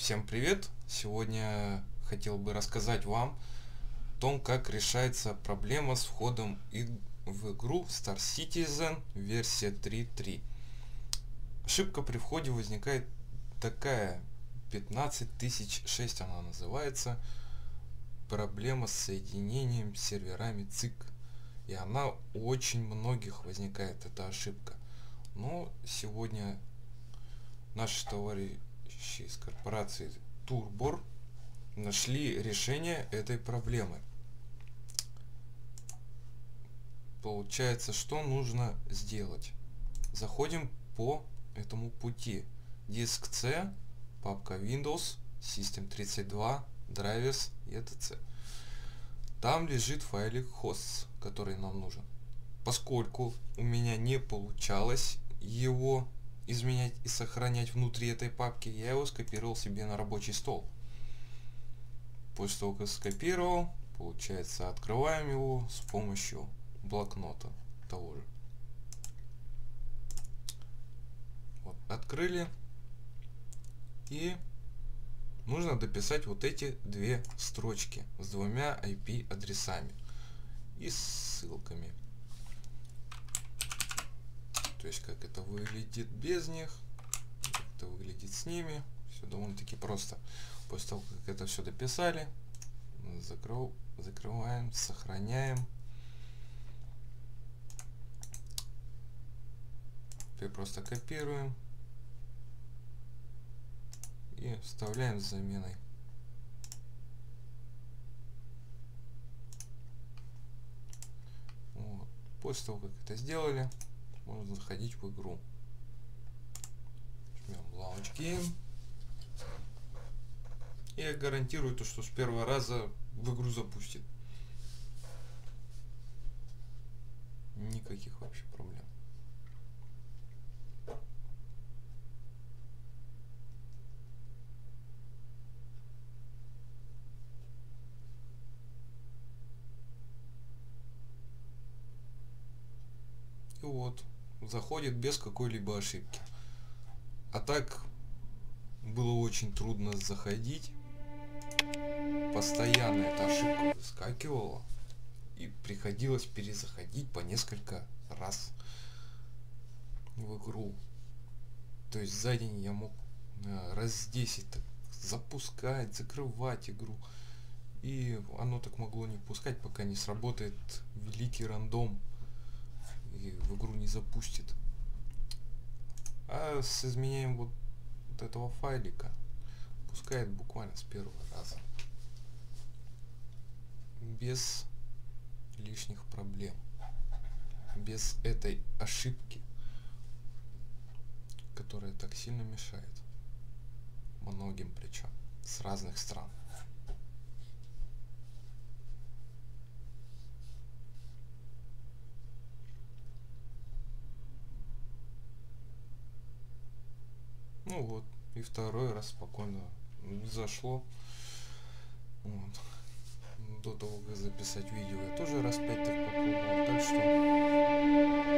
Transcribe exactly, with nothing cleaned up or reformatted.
Всем привет! Сегодня хотел бы рассказать вам о том, как решается проблема с входом в игру Star Citizen версия три точка три. Ошибка при входе возникает такая, пятнадцать тысяч шесть она называется, проблема с соединением с серверами цик. И она у очень многих возникает, эта ошибка. Но сегодня наши товарищи из корпорации Турбор нашли решение этой проблемы. Получается, что нужно сделать? Заходим по этому пути. Диск C, папка Windows, System тридцать два, Drivers, и et cetera. Там лежит файлик hosts, который нам нужен. Поскольку у меня не получалось его изменять и сохранять внутри этой папки, я его скопировал себе на рабочий стол. После того, как скопировал, получается, открываем его с помощью блокнота того же. Вот, открыли. И нужно дописать вот эти две строчки с двумя ай пи адресами и ссылками. То есть, как это выглядит без них, как это выглядит с ними. Все довольно-таки просто. После того, как это все дописали, закрыл, закрываем, сохраняем. Теперь просто копируем и вставляем с заменой. Вот. После того, как это сделали, можно заходить в игру. Жмем Launch Game. И я гарантирую то, что с первого раза в игру запустит. Никаких вообще проблем. И вот, заходит без какой-либо ошибки. А так было очень трудно заходить. Постоянно эта ошибка выскакивала. И приходилось перезаходить по несколько раз в игру. То есть за день я мог раз десять запускать, закрывать игру. И оно так могло не пускать, пока не сработает великий рандом и в игру не запустит. А с изменением вот, вот этого файлика пускает буквально с первого раза. Без лишних проблем. Без этой ошибки, которая так сильно мешает. Многим причем. С разных стран. Ну вот, и второй раз спокойно зашло. Вот. До того, как записать видео, я тоже раз пять так попробовал. Так что